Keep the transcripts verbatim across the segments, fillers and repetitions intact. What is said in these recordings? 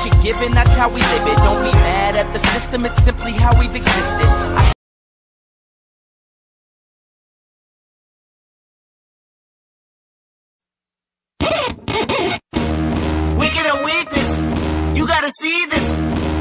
what you're given, that's how we live it. Don't be mad at the system, it's simply how we've existed. I Wicked or weakness, you gotta see this.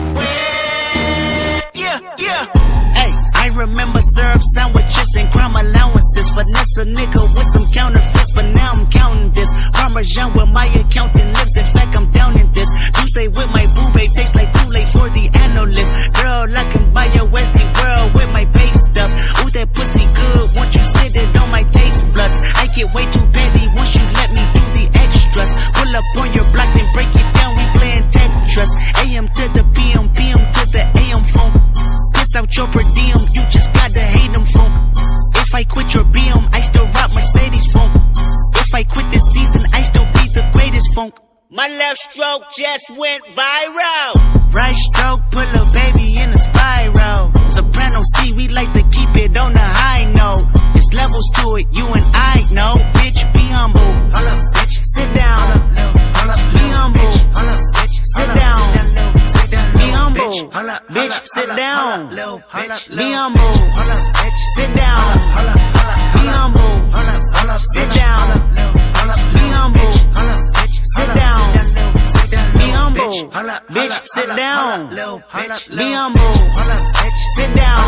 Yeah, yeah. Hey, I remember syrup sandwiches and crime allowances. Finesse a nigga with some counterfeits, but now I'm counting this. Parmesan where my accountant lives, in fact I'm down in this. You say with my boo babe, tastes like too late for the analyst. Girl, I can buy your Westie world with my base stuff. Ooh, that pussy good, won't you sit it on my taste buds? I get way too petty once you let me do the extras. Pull up on your block, then break it down, we playing Tetris. A M to the P M, P M to the A M phone. Piss out your per diem, you just gotta hate them funk. If I quit your B M, I still rock Mercedes funk. If I quit this season, I still be the greatest funk. My left stroke just went viral. Right stroke, put a baby in a spiral. Soprano C, we like to keep it on the high note. There's levels to it, you and I know. Bitch, be humble. Hold up, bitch. Sit down. Hold up, be humble. Hold up, bitch. Sit down. Be humble. Bitch, sit down. Be humble. Sit down. Be humble. Sit down. Be humble. Sit down. Be humble. Bitch, sit down. Be humble. Sit down.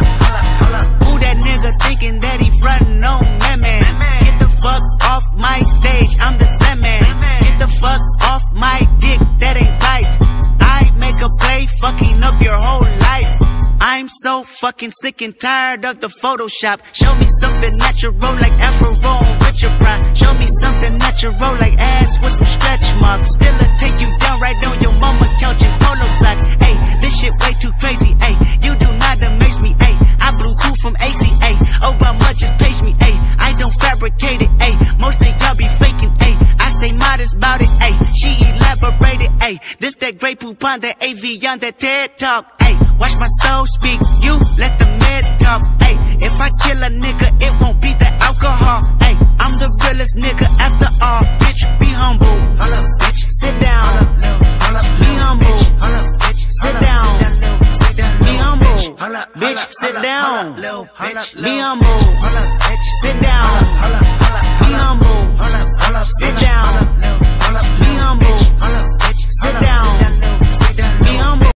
Who that nigga thinking that he frontin' on that man? Get the fuck off my stage, I'm the Sandman. Get the fuck off my dick, that ain't right. I make a play, fucking up your whole life. I'm so fucking sick and tired of the Photoshop. Show me something natural like Afro on Richard Pryor. Show me something natural like ass with some stretch marks. Still I take you down right on your mama couch in polo socks. Ayy, this shit way too crazy. Ayy, you do not amaze me. Ayy, I blew cool from A C A. Obama just page me. Ayy, I don't fabricate it. Ayy, most of y'all be faking. Ayy, I stay modest about it. Ayy, she elaborated. Ayy, this that Grey Poupon, that A V on that TED Talk. Ayy, watch my soul speak, you let the meds talk. Ayy, if I kill a nigga, it won't be the alcohol. Ayy, I'm the realest nigga after all. Bitch, be humble. Hold up, bitch. Sit down. Hold up, be humble. Hold up, bitch. Sit down. Be humble. Bitch, sit down. Be humble. Sit down. Be humble. Sit down. Be humble. Sit down.